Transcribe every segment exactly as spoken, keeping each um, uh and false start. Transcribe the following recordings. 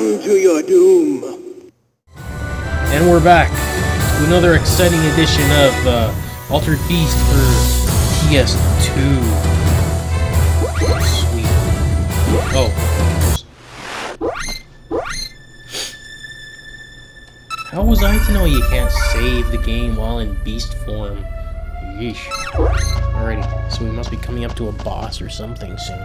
Welcome to your doom. And we're back to another exciting edition of uh, Altered Beast for P S two. Sweet. Oh. How was I to know you can't save the game while in beast form? Yeesh. Alrighty, so we must be coming up to a boss or something soon.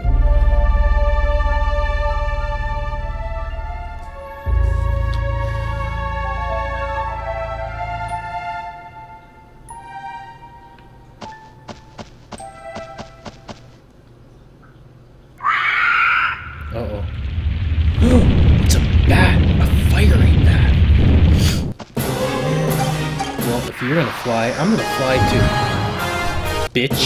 Uh-oh. It's a bat! A fiery bat! Well, if you're gonna fly, I'm gonna fly too. Bitch.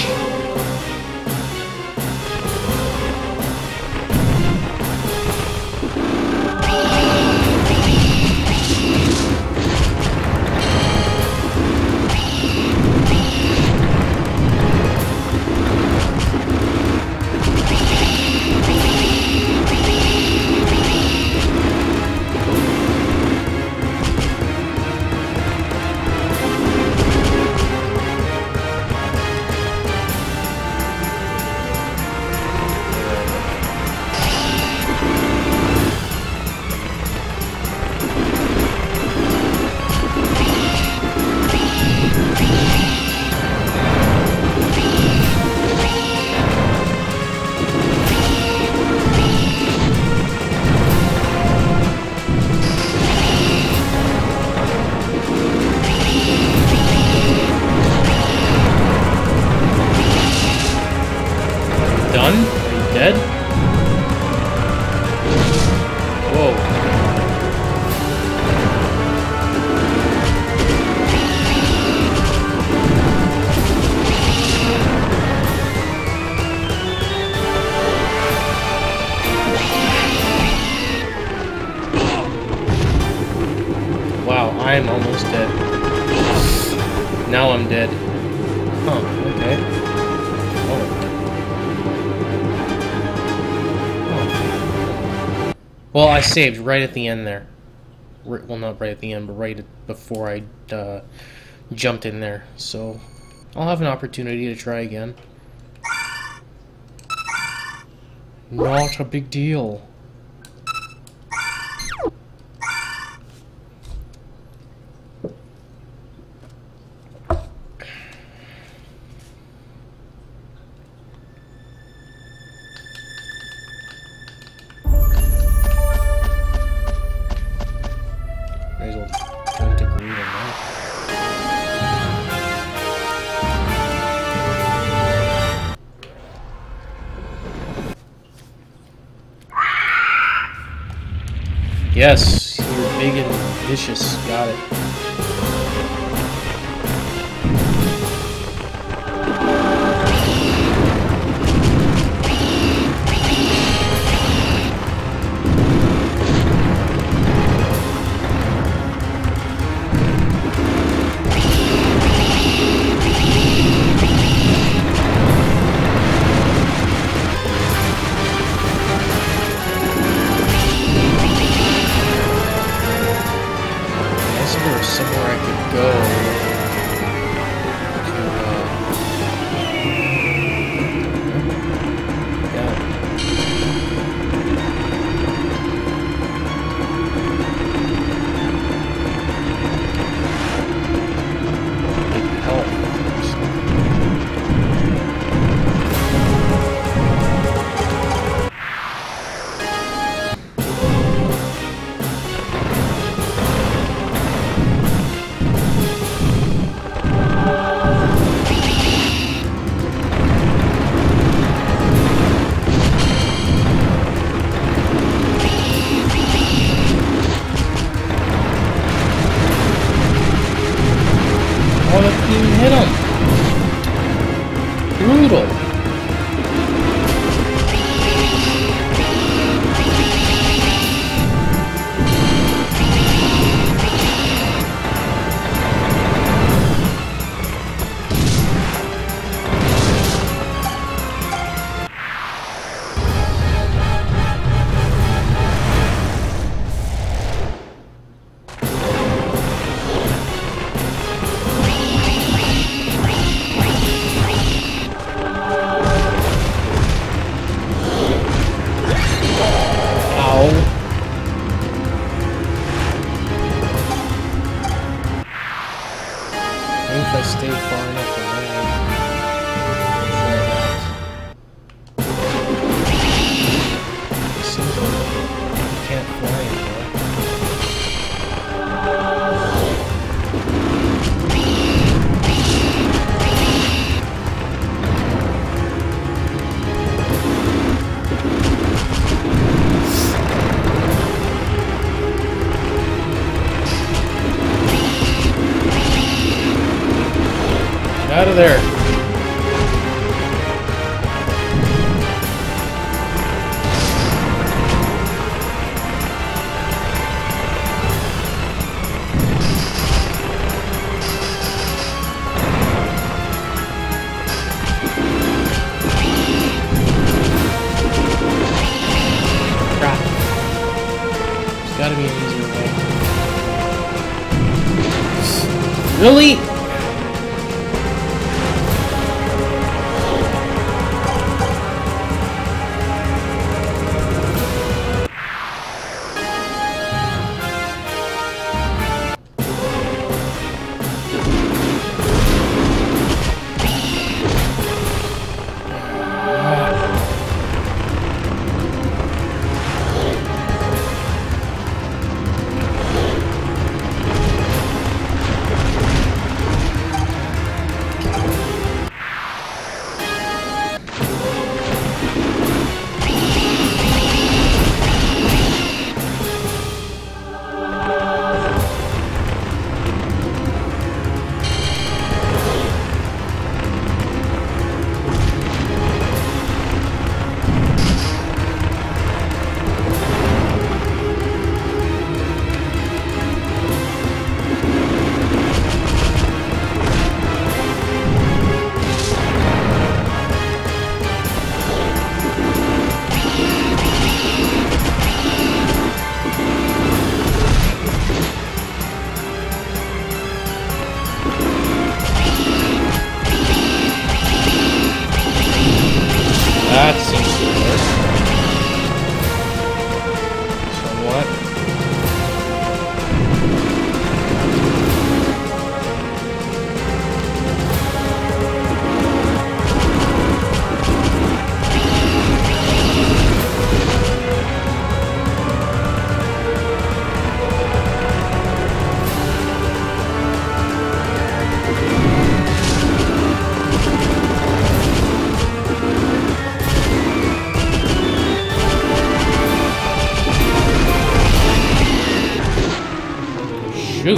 Done? Are you dead? Whoa. Wow, I'm almost dead. Now I'm dead. Huh, okay. Oh. Well, I saved right at the end there. R well, not right at the end, but right at before I uh, jumped in there. So, I'll have an opportunity to try again. Not a big deal. Might as well turn to green on that. Yes, you're big and vicious. Got it. There was somewhere I could go to, uh, yeah. Big help. if I stay far enough away. It seems like I can't fly anymore. Out of there. Crap. There's gotta be an easier way. Really? That seems to work. Somewhat. Shoot.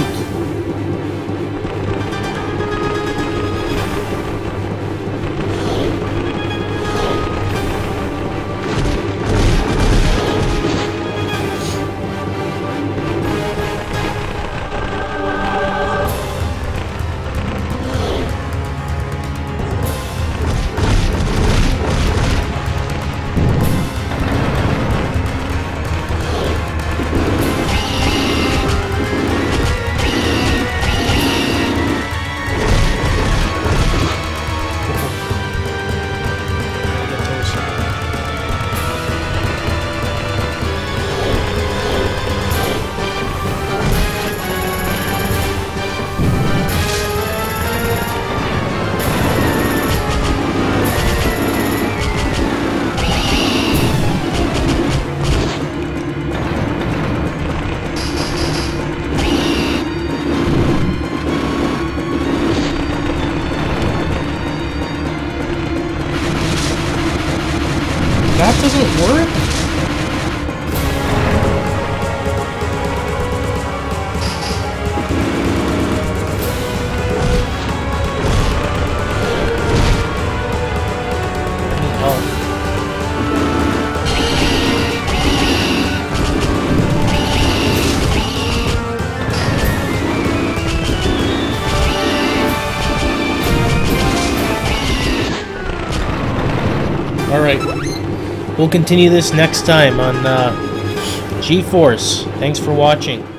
That doesn't work? Alright, we'll continue this next time on uh, G-Force. Thanks for watching.